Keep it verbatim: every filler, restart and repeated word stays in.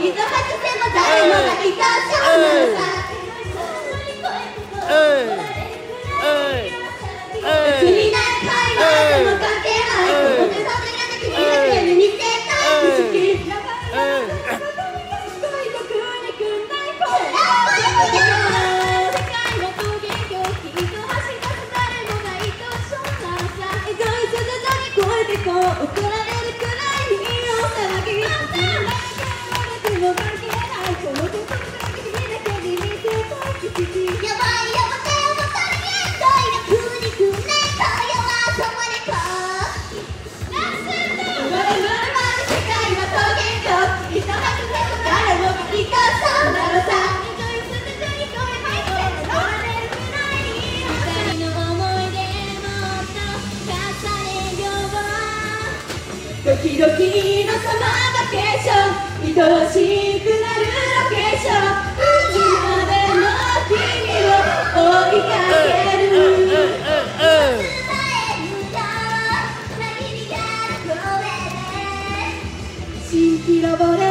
いざ外せば誰もが愛しそうなさ別に何回もあっても関係ない表さずにあって君だけに似てたい好き世界の攻撃をきっと走らせ誰もが愛しそうなさエゴイス徐々に超えてこう怒られるくらいに大騒ぎ誰も関係ないこのことが君だけに似てたい好きやばいやばてやばたりえんだいな風にくんねえかよはそこでこう生まれるまで世界は桃源郷きっと外せば誰もが愛しそうなのさエゴイス徐々に超えてこう怒られるくらいに二人の思い出もっと重ねようドキドキのサマーバケーション愛おしくなるロケーションいつまでも君を追いかける伝えるよ何にやる声で蜃気楼で